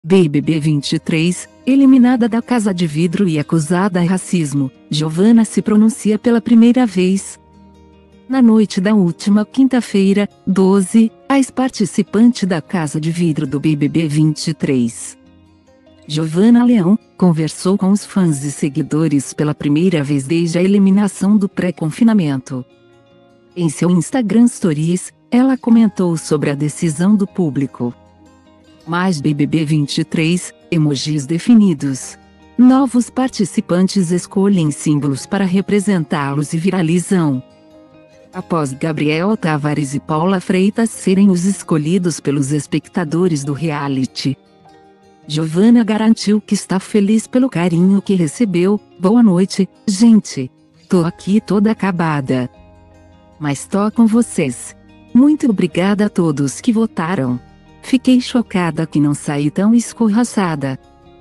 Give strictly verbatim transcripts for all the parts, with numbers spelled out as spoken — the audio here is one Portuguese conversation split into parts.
B B B vinte e três, eliminada da Casa de Vidro e acusada de racismo, Giovanna se pronuncia pela primeira vez. Na noite da última quinta-feira, doze, a ex-participante da Casa de Vidro do B B B vinte e três, Giovanna Leão, conversou com os fãs e seguidores pela primeira vez desde a eliminação do pré-confinamento. Em seu Instagram Stories, ela comentou sobre a decisão do público. Mais B B B vinte e três, emojis definidos. Novos participantes escolhem símbolos para representá-los e viralizam. Após Gabriel Tavares e Paula Freitas serem os escolhidos pelos espectadores do reality, Giovanna garantiu que está feliz pelo carinho que recebeu. Boa noite, gente. Tô aqui toda acabada, mas tô com vocês. Muito obrigada a todos que votaram. Fiquei chocada que não saí tão escorraçada.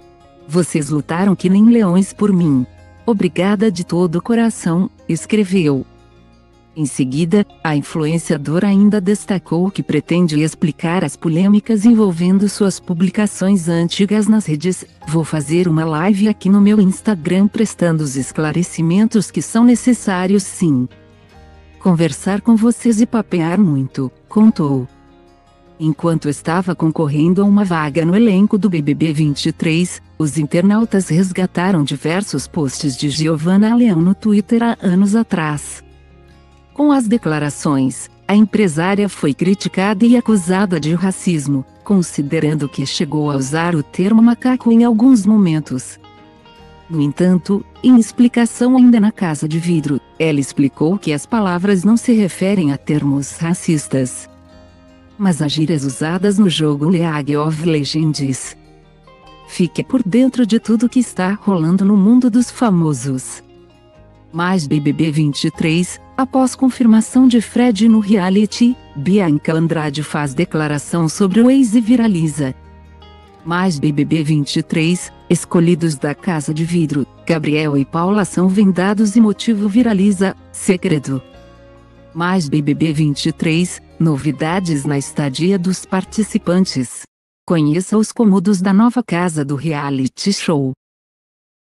Vocês lutaram que nem leões por mim. Obrigada de todo o coração, escreveu. Em seguida, a influenciadora ainda destacou que pretende explicar as polêmicas envolvendo suas publicações antigas nas redes. Vou fazer uma live aqui no meu Instagram prestando os esclarecimentos que são necessários, sim. Conversar com vocês e papear muito, contou. Enquanto estava concorrendo a uma vaga no elenco do B B B vinte e três, os internautas resgataram diversos posts de Giovanna Leão no Twitter há anos atrás. Com as declarações, a empresária foi criticada e acusada de racismo, considerando que chegou a usar o termo macaco em alguns momentos. No entanto, em explicação ainda na Casa de Vidro, ela explicou que as palavras não se referem a termos racistas, mas a gírias usadas no jogo League of Legends. Fique por dentro de tudo que está rolando no mundo dos famosos. Mais B B B vinte e três, após confirmação de Fred no reality, Bianca Andrade faz declaração sobre o ex e viraliza. Mais B B B vinte e três, escolhidos da Casa de Vidro, Gabriel e Paula são vendados e motivo viraliza, segredo. Mais B B B vinte e três, novidades na estadia dos participantes. Conheça os cômodos da nova casa do reality show.